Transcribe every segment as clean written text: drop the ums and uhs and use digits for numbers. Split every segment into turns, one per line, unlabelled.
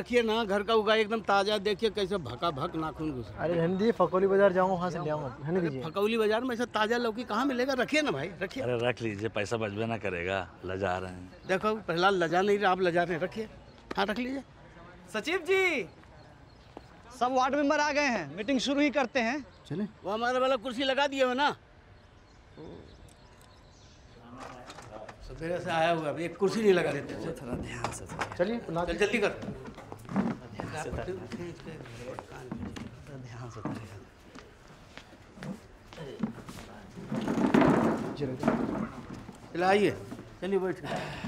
रखिए ना, घर का उगा एकदम ताजा, देखिए कैसे भका भक नाखून घुस।
अरे रहने दीजिए, फकोली बाजार जाऊंगा वहाँ से ले आऊंगा, रहने दीजिए।
फकौली बाजार में ऐसा ताजा लौकी कहाँ मिलेगा? रखिए ना भाई, रखिए।
अरे रख लीजिए, पैसा बचबे ना करेगा, लजा रहे हैं।
देखो पहला लजा नहीं रहा, आप लजा रहे हैं, रखिए। हाँ रख लीजिए।
सचिव जी, सब वार्ड मेंबर आ गए हैं, मीटिंग शुरू ही करते हैं।
चले।
वो हमारे वाला कुर्सी लगा दिए हो ना, सवेरे से आया हुआ, अभी एक कुर्सी नहीं लगा देते।
थोड़ा ध्यान से,
चलिए
चल जल्दी कर।
ध्यान से।
चलो आइए, चलिए बैठ।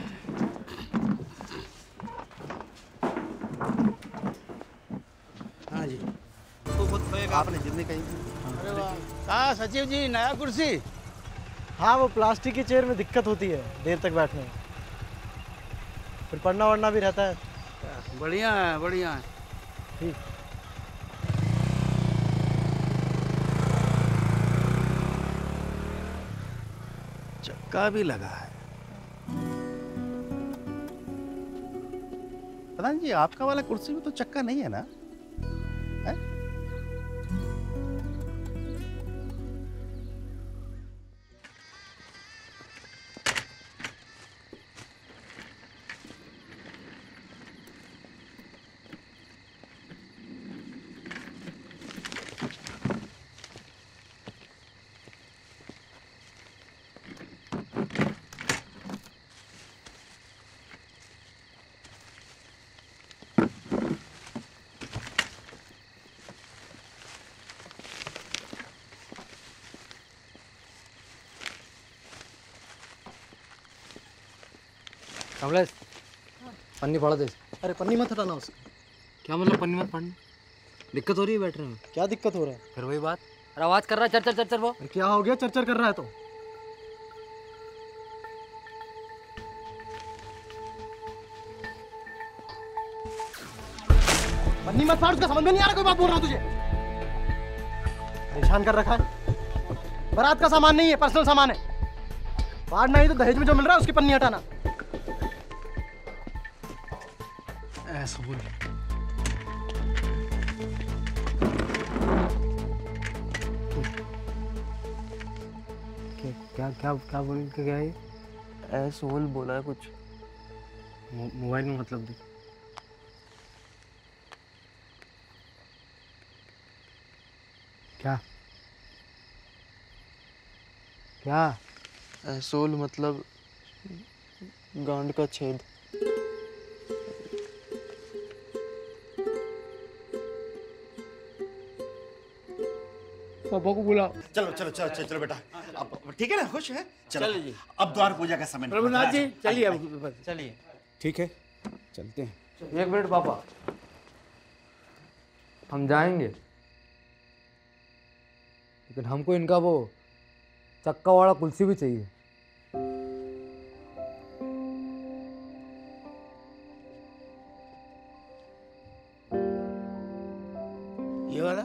हाँ जी,
आपने जितनी कही।
अरे वाह। हाँ सचिव जी, नया कुर्सी।
हाँ, वो प्लास्टिक की चेयर में दिक्कत होती है देर तक बैठने में, फिर पढ़ना वढ़ना भी रहता है।
बढ़िया है, बढ़िया है।
ठीक।
चक्का भी लगा है।
प्रधान जी, आपका वाला कुर्सी में तो चक्का नहीं है ना? है?
कमलेश, पन्नी पड़ा दे।
अरे पन्नी मत हटाना उसकी।
क्या मतलब पन्नी मत पड़नी? दिक्कत हो रही है बैठने में?
क्या दिक्कत हो रहा है?
फिर वही बात, अरे आवाज कर रहा है, चर चर चर चर वो।
अरे क्या हो गया, चरचर कर रहा है तो? पन्नी मत फाड़, उसका समझ में नहीं आ रहा, कोई बात बोल रहा हूँ तुझे। परेशान कर रखा है, बारात का सामान नहीं है, पर्सनल सामान है। फाड़ना ही तो दहेज में जो मिल रहा है उसकी पन्नी हटाना।
ऐसा बोल।
क्या क्या क्या बोल के गया ये?
ऐसोल बोला है कुछ।
मोबाइल में मतलब दे। क्या क्या?
ऐसोल मतलब गांड का छेद।
पापा को बुलाओ।
चलो चलो चलो चलो चलो बेटा, अब ठीक है ना? खुश है? चलो
चलिए जी।
अब द्वार पूजा का समय
प्रभुनाथ जी चलिए, अब
चलिए।
ठीक है, चलते हैं।
एक मिनट पापा, हम जाएंगे लेकिन हमको इनका वो चक्का वाला कुर्सी भी चाहिए।
ये वाला?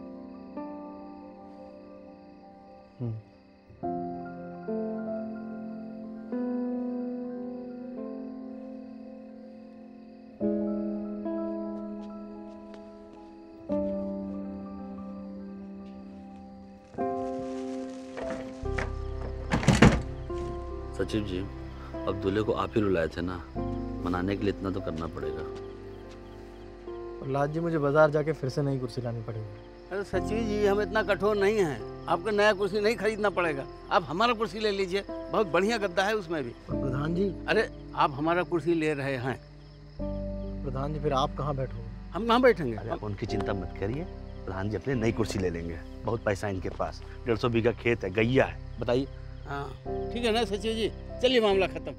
सचिव जी, अब दूल्हे को आप ही रुलाए थे ना, मनाने के लिए इतना तो करना पड़ेगा।
प्रहलाद जी, मुझे बाजार जाके फिर से नई कुर्सी लानी पड़ेगी।
अरे सचिव जी, हम इतना कठोर नहीं हैं, आपको नया कुर्सी नहीं खरीदना पड़ेगा, आप हमारा कुर्सी ले लीजिए, बहुत बढ़िया गद्दा है उसमें भी।
प्रधान जी,
अरे आप हमारा कुर्सी ले रहे हैं,
प्रधान जी फिर आप कहाँ बैठोगे?
हम कहाँ बैठेंगे?
अरे आप उनकी चिंता मत करिए, प्रधान जी अपने नई कुर्सी ले लेंगे। बहुत पैसा है इनके पास, 150 बीघा खेत है, गैया है, बताइए।
हाँ ठीक है ना सचिव जी, चलिए मामला खत्म।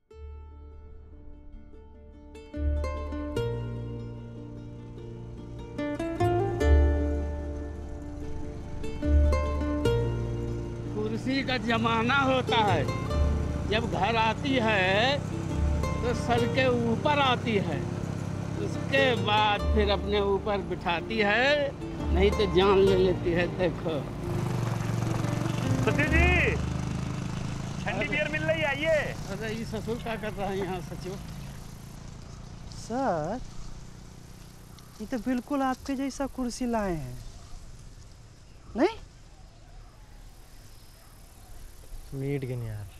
कुर्सी का जमाना होता है, जब घर आती है तो सर के ऊपर आती है, उसके बाद फिर अपने ऊपर बिठाती है, नहीं तो जान ले लेती है। देखो
सचिव जी, ठंडी बियर मिल रही है, आइए।
अरे ये ससुर क्या कर रहा है यहाँ सचिव?
सर,
ये तो बिल्कुल आपके जैसा कुर्सी लाए हैं, नहीं?
मीट गिन यार।